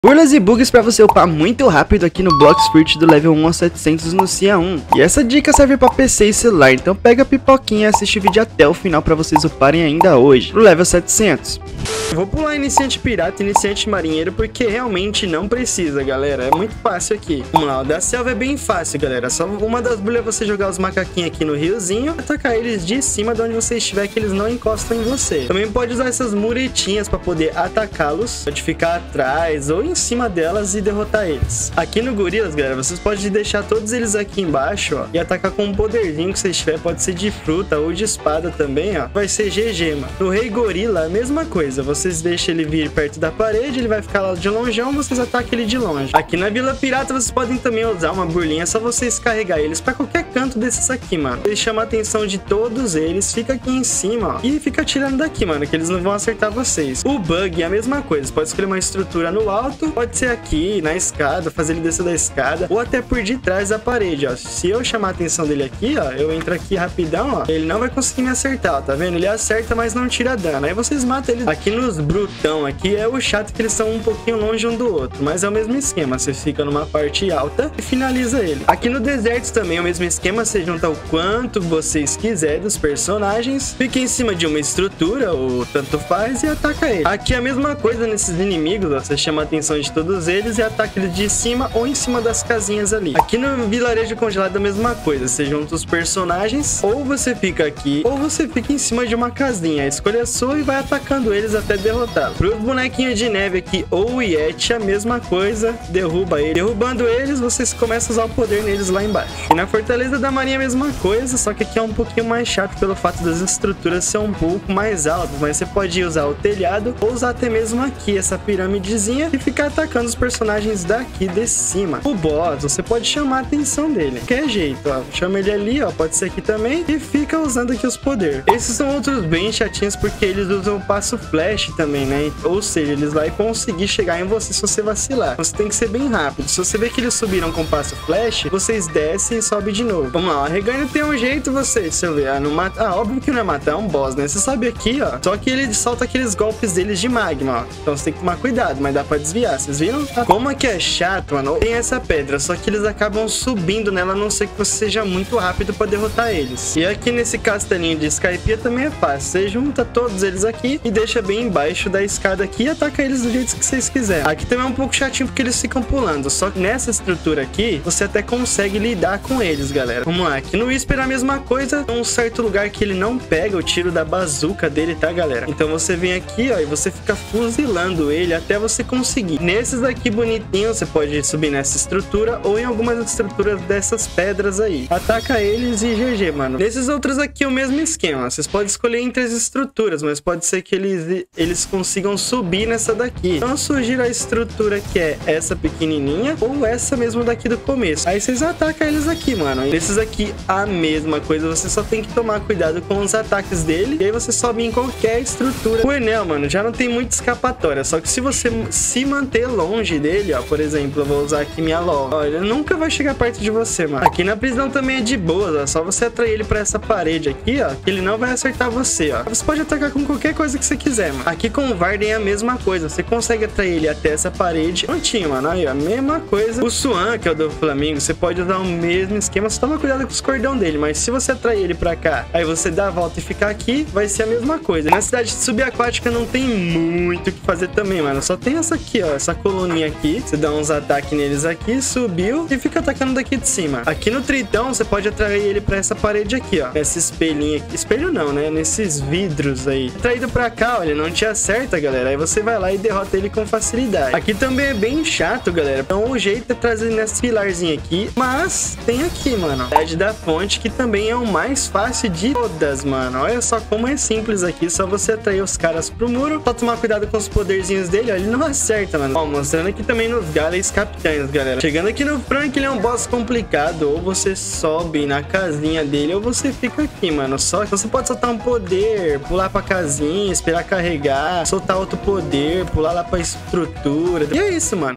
Burlas e bugs pra você upar muito rápido aqui no Blox Fruit do level 1 ao 700 no Cia 1. E essa dica serve pra PC e celular, então pega a pipoquinha e assiste o vídeo até o final pra vocês uparem ainda hoje, pro level 700. Eu vou pular iniciante pirata e iniciante marinheiro porque realmente não precisa, galera. É muito fácil aqui. Vamos lá, o da selva é bem fácil, galera. Só uma das bulhas é você jogar os macaquinhos aqui no riozinho, atacar eles de cima de onde você estiver, que eles não encostam em você. Também pode usar essas muretinhas pra poder atacá-los, pode ficar atrás ou em cima delas e derrotar eles. Aqui no Gorilas, galera, vocês podem deixar todos eles aqui embaixo, ó, e atacar com um poderzinho que vocês tiver, pode ser de fruta ou de espada também, ó. Vai ser GG, mano. No Rei Gorila, a mesma coisa. Vocês deixam ele vir perto da parede, ele vai ficar lá de longeão, vocês atacam ele de longe. Aqui na Vila Pirata, vocês podem também usar uma burlinha, só vocês carregar eles pra qualquer canto desses aqui, mano. Ele chama a atenção de todos eles, fica aqui em cima, ó, e fica atirando daqui, mano, que eles não vão acertar vocês. O bug é a mesma coisa, você pode escolher uma estrutura no alto, pode ser aqui, na escada, fazer ele descer da escada, ou até por detrás da parede, ó. Se eu chamar a atenção dele aqui, ó, eu entro aqui rapidão, ó, ele não vai conseguir me acertar, ó, tá vendo? Ele acerta, mas não tira dano. Aí vocês matam ele. Aqui nos brutão, aqui é o chato que eles são um pouquinho longe um do outro, mas é o mesmo esquema, você fica numa parte alta e finaliza ele. Aqui no deserto também é o mesmo esquema, você junta o quanto vocês quiserem dos personagens, fica em cima de uma estrutura, ou tanto faz, e ataca ele. Aqui é a mesma coisa nesses inimigos, ó, você chama a atenção de todos eles e ataca eles de cima ou em cima das casinhas ali. Aqui no vilarejo congelado é a mesma coisa, você junta os personagens, ou você fica aqui, ou você fica em cima de uma casinha. A escolha é sua e vai atacando eles até derrotá-los. Para os bonequinhos de neve aqui, ou o Yeti, a mesma coisa, derruba ele. Derrubando eles, vocês começam a usar o poder neles lá embaixo. E na Fortaleza da Marinha a mesma coisa, só que aqui é um pouquinho mais chato pelo fato das estruturas ser um pouco mais altas, mas você pode usar o telhado, ou usar até mesmo aqui, essa piramidezinha, e ficar atacando os personagens daqui de cima. O boss, você pode chamar a atenção dele. Qualquer jeito, ó. Chama ele ali, ó. Pode ser aqui também. E fica usando aqui os poderes. Esses são outros bem chatinhos porque eles usam o passo flash também, né? Ou seja, eles vão conseguir chegar em você se você vacilar. Você tem que ser bem rápido. Se você vê que eles subiram com o passo flash, vocês descem e sobem de novo. Vamos lá, o Reganho tem um jeito, você. Se eu ver, não mata. Ah, óbvio que não é matar, é um boss, né? Você sabe aqui, ó. Só que ele solta aqueles golpes deles de magma, ó. Então você tem que tomar cuidado, mas dá pra desviar. Vocês viram? Como aqui é chato, mano. Tem essa pedra, só que eles acabam subindo nela, a não ser que você seja muito rápido pra derrotar eles. E aqui nesse castelinho de Skypiea também é fácil. Você junta todos eles aqui e deixa bem embaixo da escada aqui e ataca eles do jeito que vocês quiserem. Aqui também é um pouco chatinho porque eles ficam pulando. Só que nessa estrutura aqui, você até consegue lidar com eles, galera. Vamos lá. Aqui no Whisper é a mesma coisa. Tem um certo lugar que ele não pega o tiro da bazuca dele, tá, galera? Então você vem aqui, ó, e você fica fuzilando ele até você conseguir. Nesses aqui bonitinhos, você pode subir nessa estrutura ou em algumas estruturas dessas pedras aí. Ataca eles e GG, mano. Nesses outros aqui é o mesmo esquema. Vocês podem escolher entre as estruturas, mas pode ser que eles consigam subir nessa daqui. Então eu sugiro a estrutura que é essa pequenininha ou essa mesmo daqui do começo. Aí vocês atacam eles aqui, mano. Nesses aqui a mesma coisa. Você só tem que tomar cuidado com os ataques dele. E aí você sobe em qualquer estrutura. O Enel, mano, já não tem muita escapatória. Só que se você se manter longe dele, ó, por exemplo, eu vou usar aqui minha LOL. Ó, ele nunca vai chegar perto de você, mano. Aqui na prisão também é de boa, ó. Só você atrair ele pra essa parede aqui, ó, que ele não vai acertar você, ó. Você pode atacar com qualquer coisa que você quiser, mano. Aqui com o Varden é a mesma coisa. Você consegue atrair ele até essa parede. Prontinho, mano. Aí, ó, a mesma coisa. O Swan, que é o do Flamengo, você pode usar o mesmo esquema. Só toma cuidado com os cordão dele. Mas se você atrair ele pra cá, aí você dá a volta e ficar aqui, vai ser a mesma coisa. Na cidade subaquática não tem muito o que fazer também, mano. Só tem essa aqui, ó. Essa coluninha aqui. Você dá uns ataques neles aqui, subiu e fica atacando daqui de cima. Aqui no Tritão, você pode atrair ele pra essa parede aqui, ó. Nesse espelhinho aqui. Espelho não, né? Nesses vidros aí. Atraído pra cá, olha, não te acerta, galera. Aí você vai lá e derrota ele com facilidade. Aqui também é bem chato, galera. Então o jeito é trazer nesse pilarzinho aqui. Mas tem aqui, mano, a cidade da fonte, que também é o mais fácil de todas, mano. Olha só como é simples aqui. Só você atrair os caras pro muro. Só tomar cuidado com os poderzinhos dele, ó. Ele não acerta, mano. Ó, mostrando aqui também nos Gales Capitães, galera. Chegando aqui no Frank, ele é um boss complicado. Ou você sobe na casinha dele, ou você fica aqui, mano. Só que você pode soltar um poder, pular pra casinha, esperar carregar, soltar outro poder, pular lá pra estrutura. E é isso, mano.